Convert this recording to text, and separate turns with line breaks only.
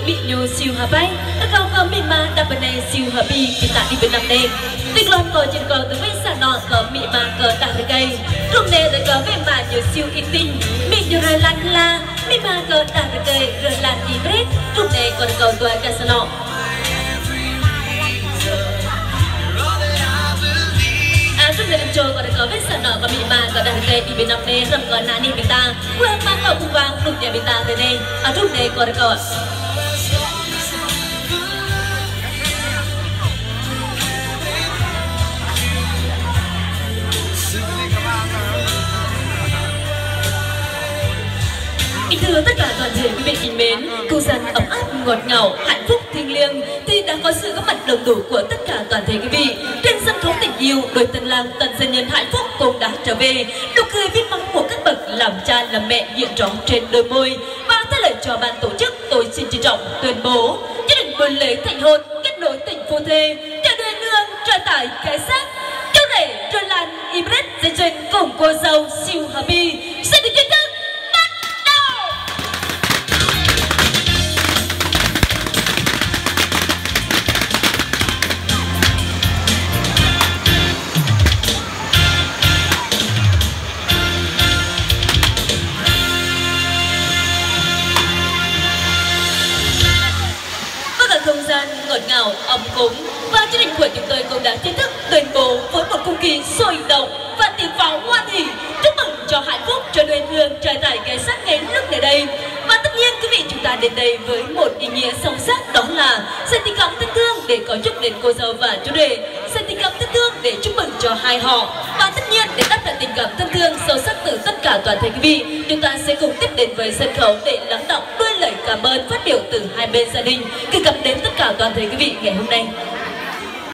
bị nhu siêu hợp bay tất cả có mì mà đập bên này siêu hợp bi kita đi bên nam đây tích lon cờ trên cờ từ mấy sàn nọ cờ mì mà cờ đạp cây trong này lại cờ với mà nhiều siêu ít tinh mì nhiều rồi lan la mì mà cờ đạp cây rồi lan đi break trong này còn cờ tua cả sàn nọ trong này trôi còn có vết sàn nọ và bị mà có đàn cây đi bên nam đây rầm còn nani bên ta quên mang cậu cùng vàng đục nhà bên ta tới đây ở trong này còn có kính thưa tất cả toàn thể quý vị kính mến, câu dân ấm áp ngọt ngào, hạnh phúc thiêng liêng thì đã có sự góp mặt đồng đủ của tất cả toàn thể quý vị trên sân khấu tình yêu. Đôi tân lang tần dân nhân hạnh phúc cùng đã trở về, nụ cười viết mong của các bậc làm cha làm mẹ hiện rõ trên đôi môi. Và thay lời cho ban tổ chức, tôi xin trân trọng tuyên bố gia đình buổi lễ thành hôn kết nối tình phu thê, trở đời nương trở tải cái xác, cháu rể rồi lan Ibret dây chuyền cùng cô dâu siêu happy sẽ được kết thúc. Không gian ngọt ngào ấm cúng và chương trình của chúng tôi cũng đã chính thức tuyên bố với một không khí sôi động và tiếng pháo hoan hỉ chúc mừng cho hạnh phúc cho đôi hương trai tải cái sắc ngay lúc này đây. Và tất nhiên quý vị chúng ta đến đây với một ý nghĩa sâu sắc, đó là dành tình cảm thân thương để có chúc đến cô dâu và chú rể, dành tình cảm thân thương để chúc mừng cho hai họ, và tất nhiên để đáp lại tình cảm thân thương sâu sắc từ tất cả toàn thể quý vị, chúng ta sẽ cùng tiếp đến với sân khấu để lắng đọng đôi lời cảm ơn phát biểu từ hai bên gia đình gửi gắm đến tất cả toàn thể quý vị ngày hôm nay.